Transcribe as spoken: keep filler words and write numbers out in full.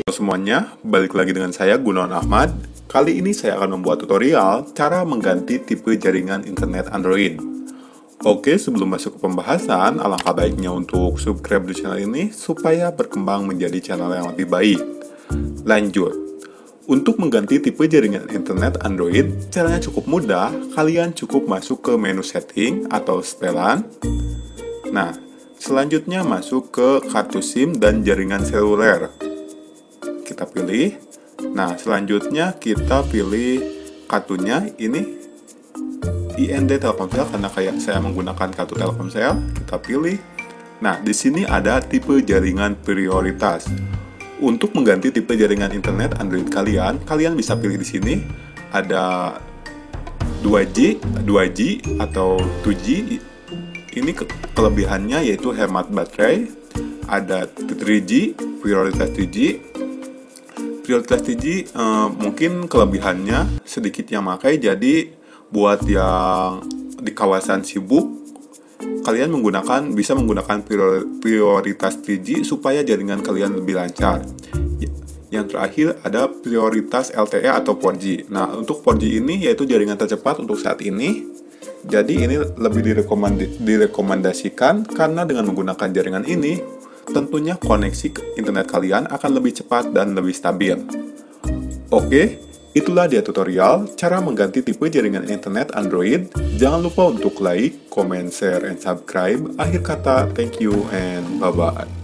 Semuanya, balik lagi dengan saya Gunawan Ahmad. Kali ini saya akan membuat tutorial cara mengganti tipe jaringan internet Android. Oke, sebelum masuk ke pembahasan, alangkah baiknya untuk subscribe di channel ini supaya berkembang menjadi channel yang lebih baik. Lanjut, untuk mengganti tipe jaringan internet Android, caranya cukup mudah. Kalian cukup masuk ke menu setting atau setelan. Nah, selanjutnya masuk ke kartu SIM dan jaringan seluler. Kita pilih. Nah, selanjutnya kita pilih kartunya. Ini I N D Telkomsel karena kayak saya menggunakan kartu Telkomsel. Kita pilih. Nah, di sini ada tipe jaringan prioritas. Untuk mengganti tipe jaringan internet Android kalian, kalian bisa pilih di sini. Ada dua G, dua G atau dua G. Ini ke kelebihannya yaitu hemat baterai. Ada tiga G, prioritas tiga G. Prioritas tiga G eh, mungkin kelebihannya sedikit yang pakai, jadi buat yang di kawasan sibuk kalian menggunakan bisa menggunakan prioritas tiga G supaya jaringan kalian lebih lancar. Yang terakhir ada prioritas L T E atau empat G. Nah, untuk empat G ini yaitu jaringan tercepat untuk saat ini. Jadi ini lebih direkomend direkomendasikan karena dengan menggunakan jaringan ini tentunya koneksi internet kalian akan lebih cepat dan lebih stabil. Oke, itulah dia tutorial cara mengganti tipe jaringan internet Android. Jangan lupa untuk like, comment, share, and subscribe. Akhir kata, thank you and bye-bye.